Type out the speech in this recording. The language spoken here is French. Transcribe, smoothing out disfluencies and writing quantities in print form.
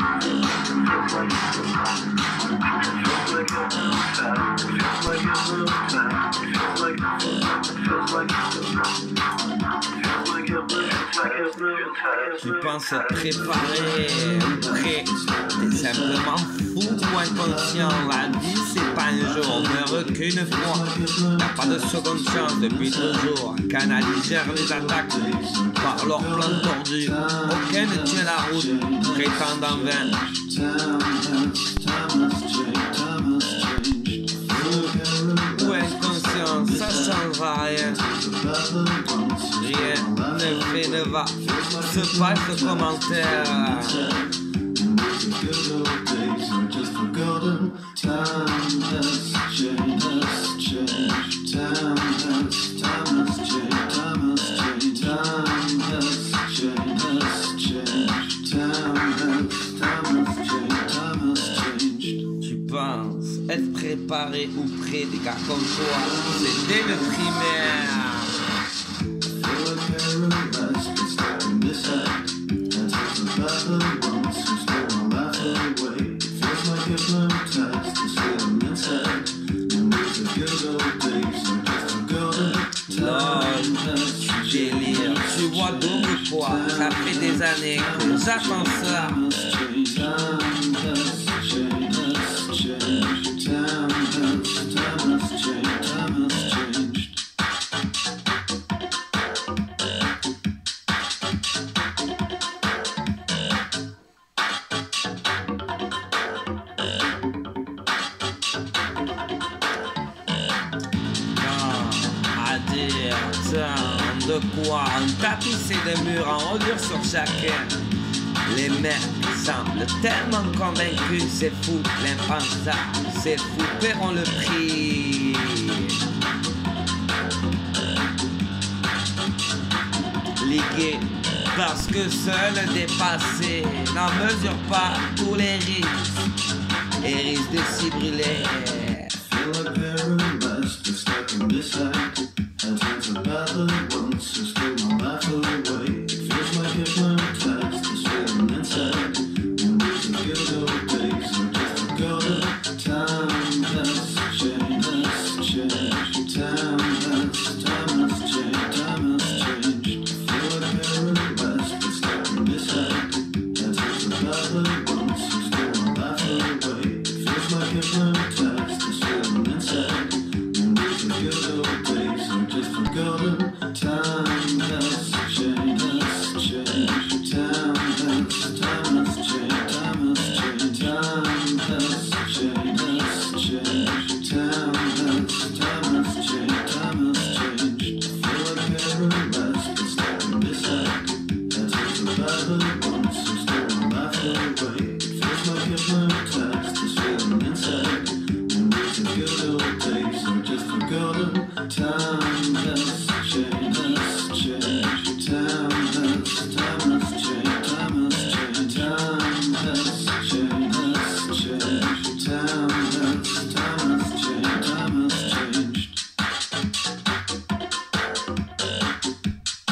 Tu penses préparer, prêt, t'es simplement fou ou inconscient. La vie c'est pas un jeu, on meurt qu'une fois. T'as pas de seconde chance depuis toujours. Canalisèrent les attaques par leur plan tordu. Aucun ne tient la route, prétendent en vain. Fou ou inconscient, ça changera rien. Rien ne fait ne va se passe de commentaire. Tu penses être préparé ou prêt des gars comme toi, c'est dès le primaire. Délire, tu vois double quoi, ça fait des années que j'attends ça. De quoi on tapissait des murs en ordure sur chacun. Les mecs semblent tellement convaincus, c'est fou, l'impensable, c'est fou, paieront le prix. Ligués, parce que seul dépassé n'en mesure pas tous les risques et risque de s'y brûler. Time has changed.